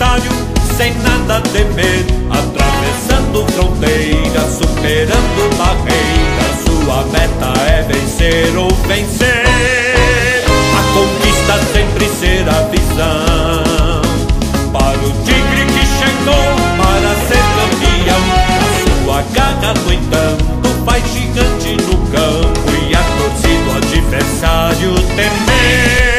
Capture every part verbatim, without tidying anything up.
adversário sem nada temer, atravessando fronteiras, superando barreiras. Sua meta é vencer ou vencer. A conquista sempre será visão para o tigre que chegou para ser campeão. A sua garra, no entanto, faz gigante no campo e a torcida do adversário temer.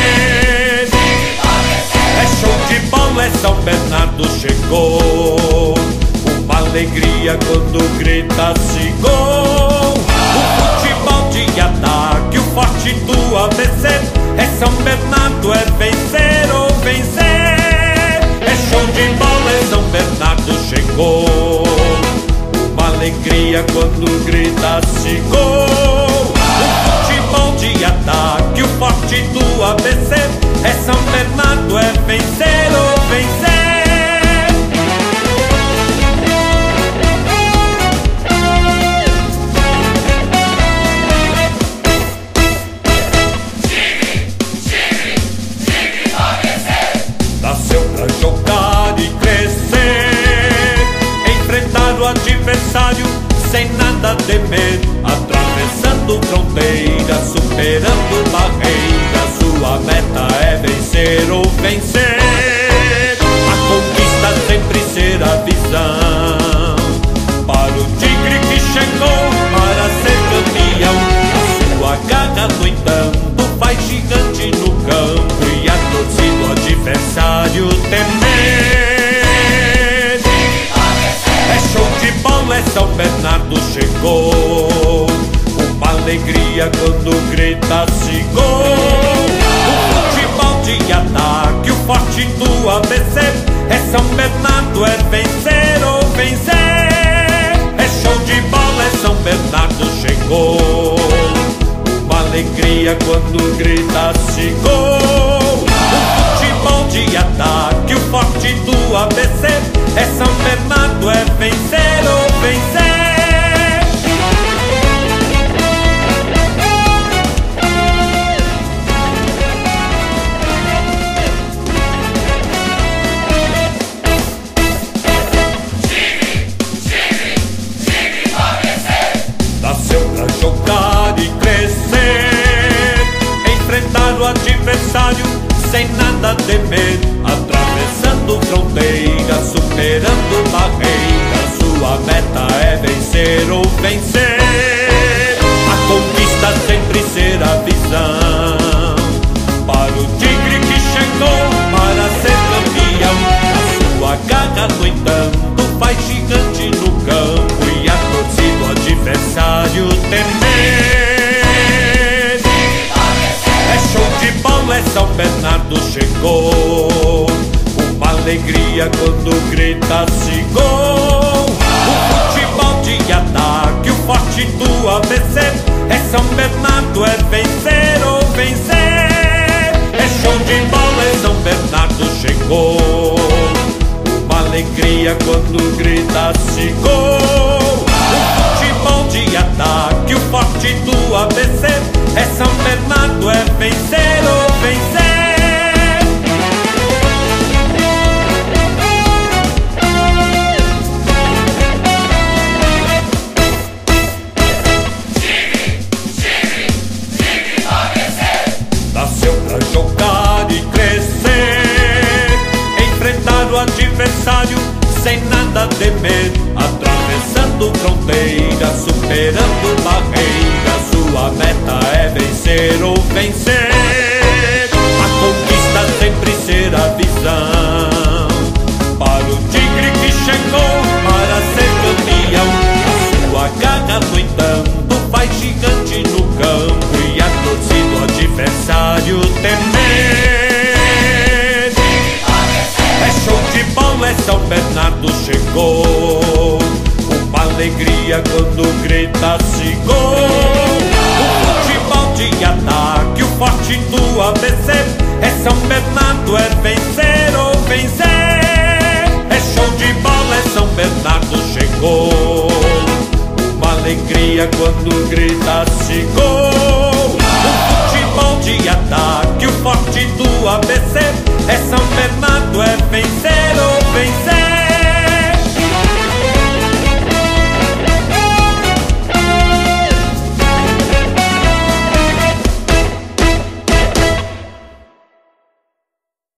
É show de bola, é São Bernardo chegou. Uma alegria quando grita-se gol. O futebol de ataque, o forte do A B C. É São Bernardo, é vencer ou vencer. É show de bola, é São Bernardo chegou. Uma alegria quando grita-se gol. O futebol de ataque, o forte do A B C. É São Bernardo, é vencer ou vencer. Nasceu pra jogar e crescer, enfrentar o adversário sem nada temer, atravessando fronteiras, superando barreiras. Sua meta é vencer ou vencer. A conquista sempre será visão para o tigre que chegou para ser campeão. A sua garra, no entanto, faz gigante no campo e a torcida do adversário temer. É show de bola, é São Bernardo chegou. Uma alegria quando grita-se gol. O futebol de ataque, o forte do A B C. É São Bernardo, é vencer ou vencer. É show de bola, é São Bernardo chegou. Uma alegria quando grita-se gol. O futebol de ataque, o forte do A B C. É São Bernardo, é vencer ou vencer. Nasceu pra jogar e crescer, enfrentar o adversário sem nada temer, atravessando fronteiras, superando barreiras. Sua meta é vencer ou vencer. A conquista sempre será visão para o tigre que chegou para ser campeão. A sua garra, no entanto, faz gigante no campo e a torcida do adversário temer. É show de bola, é São Bernardo chegou. Uma alegria quando grita-se gol. O futebol de ataque, o forte do A B C. É São Bernardo, é vencer ou vencer. É show de bola, é São Bernardo chegou. Uma alegria quando grita-se gol. O futebol de ataque, o forte do A B C. É São Bernardo, é vencer ou vencer. Nasceu pra jogar e crescer, enfrentar o adversário sem nada temer, atravessando fronteiras, superando barreiras. Sua meta é vencer ou vencer. A conquista sempre será visão para o tigre que chegou para ser campeão. A sua garra, no entanto, faz gigante no campo e a torcida do adversário temer. É show de bola, é São Bernardo chegou. Uma alegria quando grita-se gol. O futebol de ataque, o forte do A B C. É São Bernardo, é vencer ou vencer. É show de bola, é São Bernardo chegou. Uma alegria quando grita-se gol. O futebol de ataque, o forte do A B C.